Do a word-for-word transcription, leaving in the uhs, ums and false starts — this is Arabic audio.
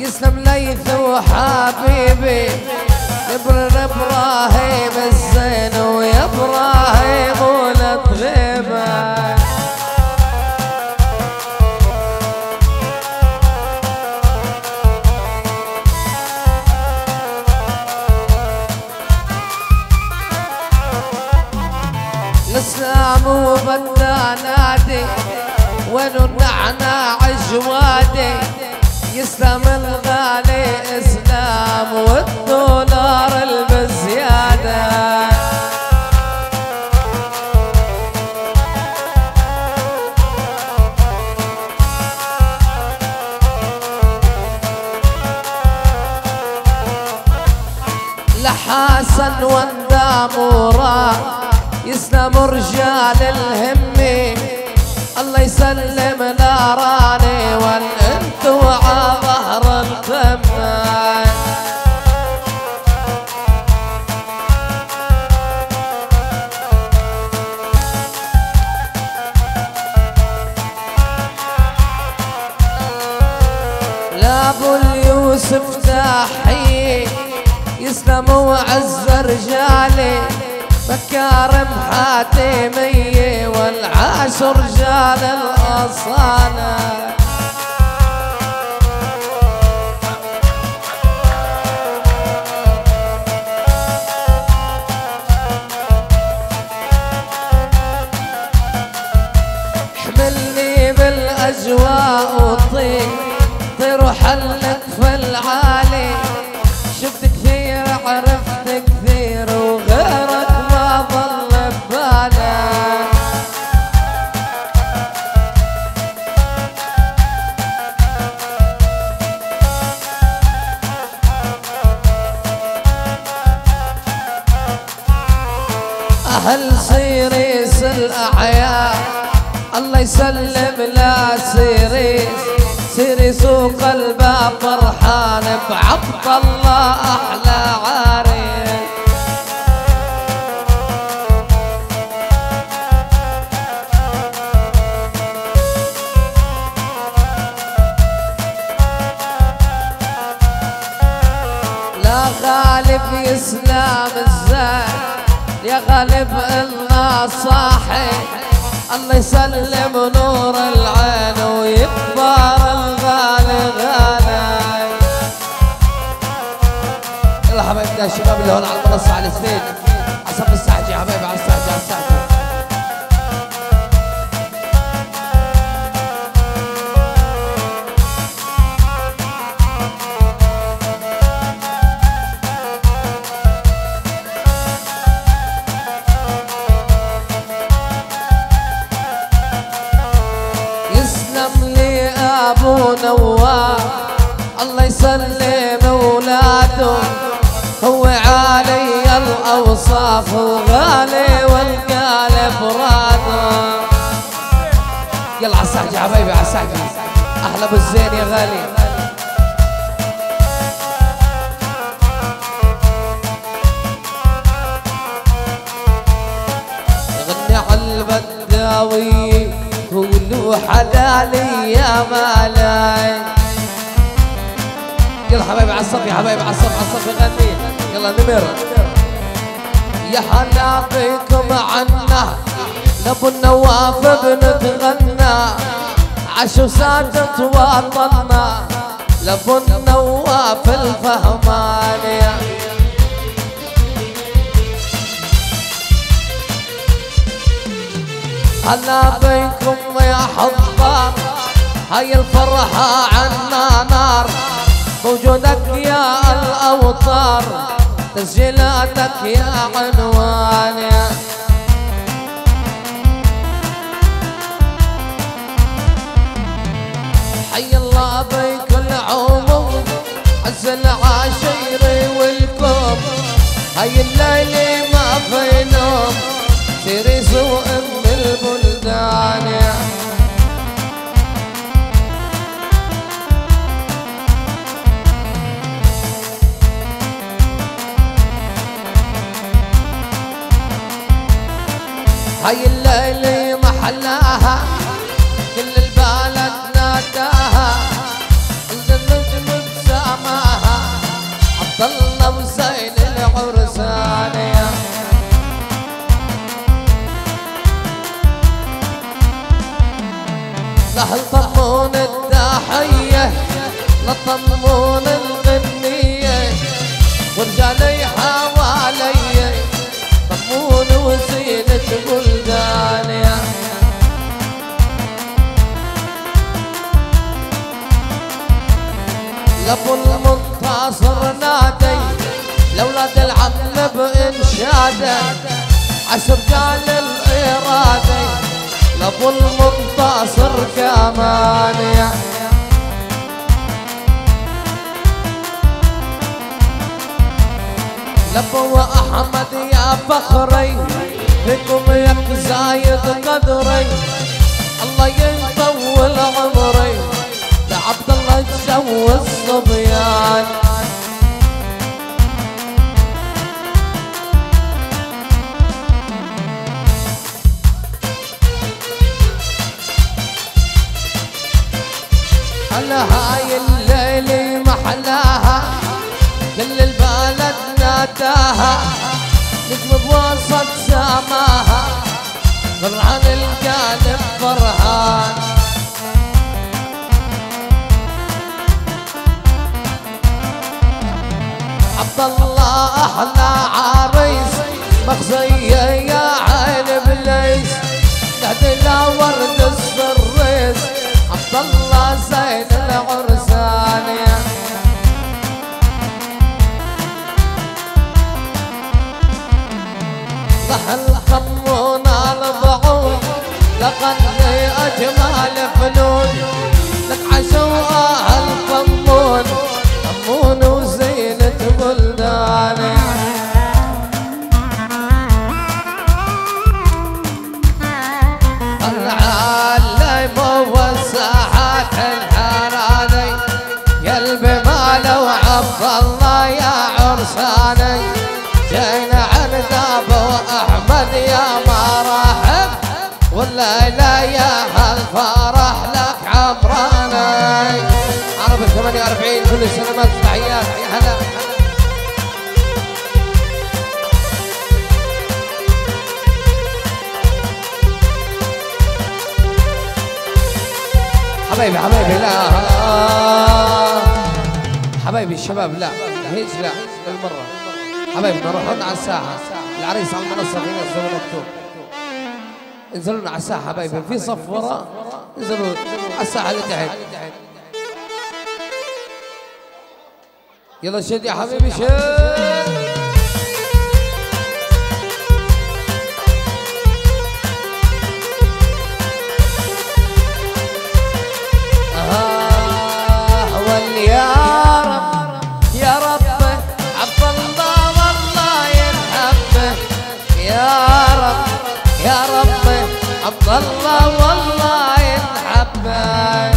يسلم ليث وحبيبي ابن ابراهيم الزين ويا ابراهيم ولد غيبه. الاسلام وبدا نادي وينو النعناع جوادي يسلم الغالي اسلام والدولار البزياده. لحسن وندام وراه يسلم رجال الهمي الله يسلم ناراني والانت وعا ظهر الخمة. لابو اليوسف تحيي يسلم وعز رجالي مكارم حاتمية والعاشر رجال الأصالة. حملني بالأجواء وطير طير وحلك في العالي شفت كثير عرفت كثير وغيرك ما ظل ببالك. أهل سيريس الأعياء الله يسلم لا سيريس سيريس وقلبه فرحان بعبد الله أحلى عريس. لا غالب يسلم الزين يا غالب النصاحي الله يسلم نور العين ويكبر الغالي غالي. يلا حبايبنا الشباب اللي هون على المنصة على الاثنين عصب الساعة يا حبايبي على الساعة على الساعة. أبو نواف الله يسلم أولاده هو عالي الأوصاف وغالي والقالب راده. يلا على الساعة يا حبايبي على الساعة أحلى بالزين يا غالي. غني على البداوي قولوا حلالي يا مالاي. يلا حبايبي على الصف يا حبايبي على الصف على الصف غني. يلا نمر يا حلا بكم عنا لابو النواف بنتغنى عشو سادت وطنا لابو النواف الفهمان. هلا بيكم يا حضار هاي الفرحة عنا نار موجودك يا الأوطار تسجيلاتك يا عنوان. حي الله بكل عمر عز العاشيري والكوم هاي الليلة ما في نوم سيريس وام البلدان. هاي الليلة محلاها كل البلد ناداها النجم عبد الله وزين العرسانية. لهل طمون الداحية لطمون الغنية ورجالي حوالي طمون وزينة بلدانية. لابو المنتصر نادي لأولاد العم بإنشاده عشر رجال الإرادة لابو المنتصر كمان. لابو أحمد يا فخري بكم يا زايد قدري الله يطول عمري لعبد الله تجوز الصبيان. على هاي الليلة محلاها كل البلد ناداها نجم بوسط سماها فرحان القلب فرحان. عبد الله احلى عريس مخزيه يا عين بليس تهدينا ورد السريس عبد الله زين العرسانية. ضحل خمونا الضعون لقني اجمل فنون لك عشوا اهل خمون خمون وزينة بلداني. العالم والساحات الحراني قلبي ماله وعبد الله يا عرساني جينا عند ابو احمد يا مرحب والليله يا هالفرح لك عمراني. عرب ثمانية وأربعين كل سنه ما تحيات يا هلا. حبايبي حبايبي لا حبايبي الشباب لا هيك لا بالمره حبايبي نروحون على الساحه العريس على المنصه هنا ينزلوا مكتوب انزلونا على الساحه حبايبي في صف وراء انزلوا على الساحه اللي تحت. يلا شد يا حبيبي شد. يا رب يا رب عبد الله والله ينحبه يا رب يا رب عبد الله والله ينحبه.